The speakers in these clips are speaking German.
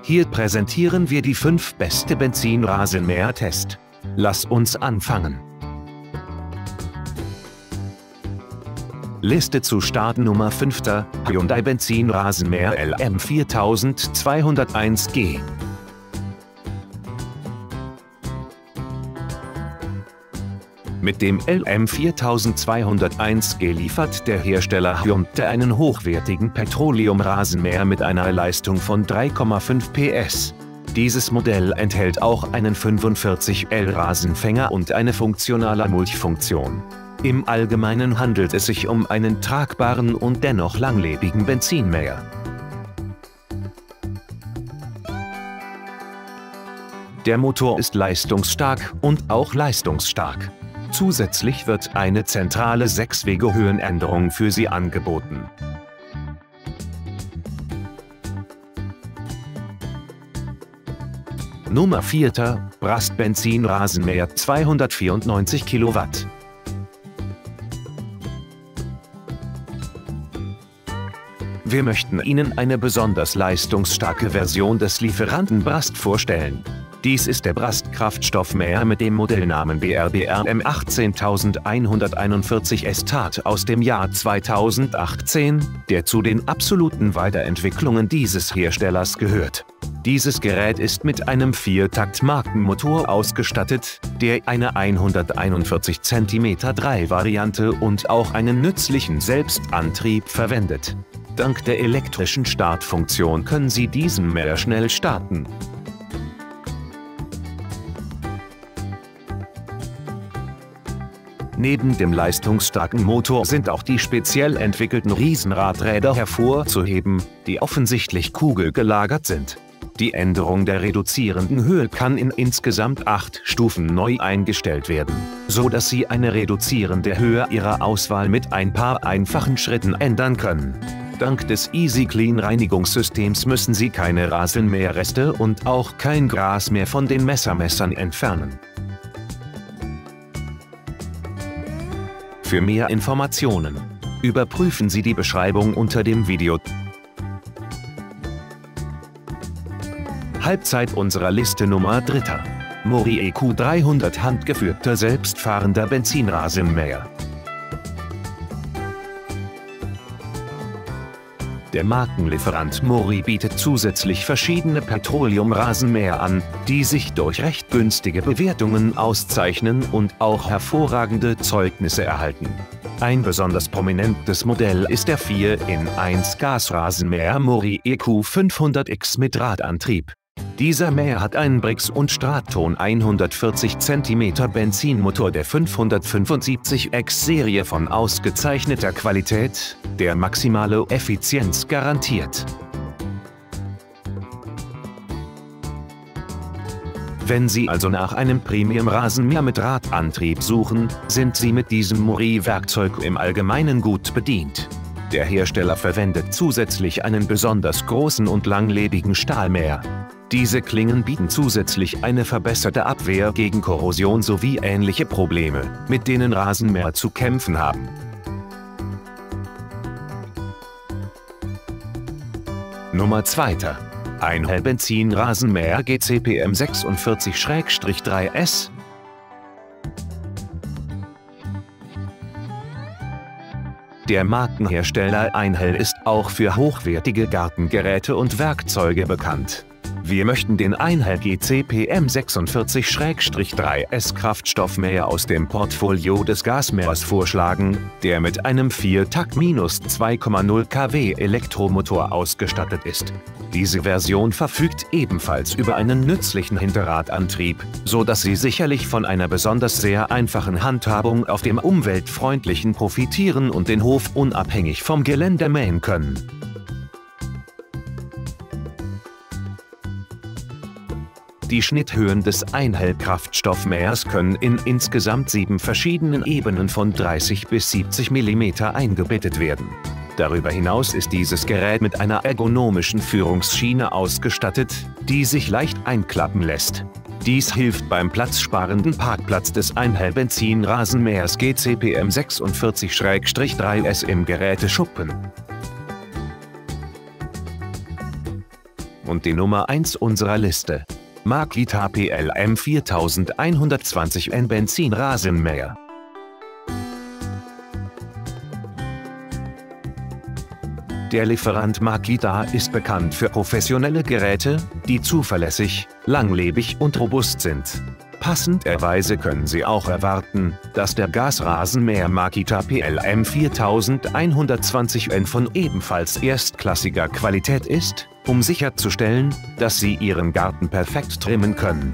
Hier präsentieren wir die 5 beste Benzinrasenmäher-Test. Lass uns anfangen. Liste zu Start Nummer 5. Hyundai Benzinrasenmäher LM4201G. Mit dem LM4201G liefert der Hersteller Hyundai einen hochwertigen Petroleum-Rasenmäher mit einer Leistung von 3,5 PS. Dieses Modell enthält auch einen 45L Rasenfänger und eine funktionale Mulchfunktion. Im Allgemeinen handelt es sich um einen tragbaren und dennoch langlebigen Benzinmäher. Der Motor ist leistungsstark und auch leistungsstark. Zusätzlich wird eine zentrale 6-Wege-Höhenänderung für Sie angeboten. Nummer 4. Brast Benzinrasenmäher 294 Kilowatt. Wir möchten Ihnen eine besonders leistungsstarke Version des Lieferanten Brast vorstellen. Dies ist der Brast Kraftstoffmäher mit dem Modellnamen BRBRM 18141 Stat aus dem Jahr 2018, der zu den absoluten Weiterentwicklungen dieses Herstellers gehört. Dieses Gerät ist mit einem 4-Takt-Markenmotor ausgestattet, der eine 141 cm 3-Variante und auch einen nützlichen Selbstantrieb verwendet. Dank der elektrischen Startfunktion können Sie diesen Mäher schnell starten. Neben dem leistungsstarken Motor sind auch die speziell entwickelten Riesenradräder hervorzuheben, die offensichtlich kugelgelagert sind. Die Änderung der reduzierenden Höhe kann in insgesamt 8 Stufen neu eingestellt werden, so dass Sie eine reduzierende Höhe Ihrer Auswahl mit ein paar einfachen Schritten ändern können. Dank des Easy Clean Reinigungssystems müssen Sie keine Rasenmäherreste und auch kein Gras mehr von den Messermessern entfernen. Für mehr Informationen überprüfen Sie die Beschreibung unter dem Video. Halbzeit unserer Liste Nummer 3. Mori EQ300 handgeführter selbstfahrender Benzinrasenmäher. Der Markenlieferant Mori bietet zusätzlich verschiedene Petroleum-Rasenmäher an, die sich durch recht günstige Bewertungen auszeichnen und auch hervorragende Zeugnisse erhalten. Ein besonders prominentes Modell ist der 4-in-1 Gasrasenmäher Mori EQ500X mit Radantrieb. Dieser Mäher hat einen Brix- und Straton 140 cm Benzinmotor der 575X-Serie von ausgezeichneter Qualität, der maximale Effizienz garantiert. Wenn Sie also nach einem Premium-Rasenmäher mit Radantrieb suchen, sind Sie mit diesem Mori-Werkzeug im Allgemeinen gut bedient. Der Hersteller verwendet zusätzlich einen besonders großen und langlebigen Stahlmäher. Diese Klingen bieten zusätzlich eine verbesserte Abwehr gegen Korrosion sowie ähnliche Probleme, mit denen Rasenmäher zu kämpfen haben. Nummer 2. Einhell Benzinrasenmäher GCPM 46-3S. Der Markenhersteller Einhell ist auch für hochwertige Gartengeräte und Werkzeuge bekannt. Wir möchten den Einhell GCPM 46-3S Kraftstoffmäher aus dem Portfolio des Gasmähers vorschlagen, der mit einem 4-Takt-2,0 kW Elektromotor ausgestattet ist. Diese Version verfügt ebenfalls über einen nützlichen Hinterradantrieb, so dass Sie sicherlich von einer besonders sehr einfachen Handhabung auf dem umweltfreundlichen profitieren und den Hof unabhängig vom Gelände mähen können. Die Schnitthöhen des Einhell-Kraftstoffmähers können in insgesamt 7 verschiedenen Ebenen von 30 bis 70 mm eingebettet werden. Darüber hinaus ist dieses Gerät mit einer ergonomischen Führungsschiene ausgestattet, die sich leicht einklappen lässt. Dies hilft beim platzsparenden Parkplatz des Einhell Benzinrasenmähers GCPM 46-3S im Geräteschuppen. und die Nummer 1 unserer Liste. Makita PLM 4120N Benzinrasenmäher. Der Lieferant Makita ist bekannt für professionelle Geräte, die zuverlässig, langlebig und robust sind. Passenderweise können Sie auch erwarten, dass der Gasrasenmäher Makita PLM 4120N von ebenfalls erstklassiger Qualität ist, um sicherzustellen, dass Sie Ihren Garten perfekt trimmen können.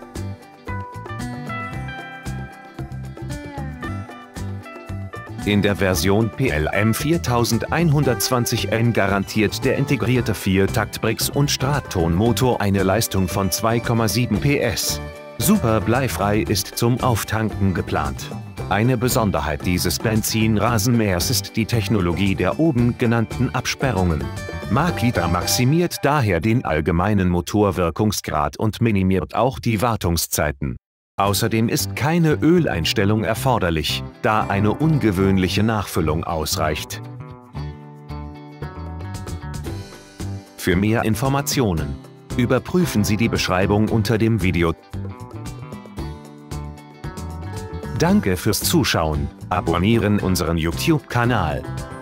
In der Version PLM 4120N garantiert der integrierte 4-Takt-Brix- und Stratton-Motor eine Leistung von 2,7 PS. Super bleifrei ist zum Auftanken geplant. Eine Besonderheit dieses Benzinrasenmähers ist die Technologie der oben genannten Absperrungen. Makita maximiert daher den allgemeinen Motorwirkungsgrad und minimiert auch die Wartungszeiten. Außerdem ist keine Öleinstellung erforderlich, da eine ungewöhnliche Nachfüllung ausreicht. Für mehr Informationen überprüfen Sie die Beschreibung unter dem Video. Danke fürs Zuschauen, abonnieren unseren YouTube-Kanal.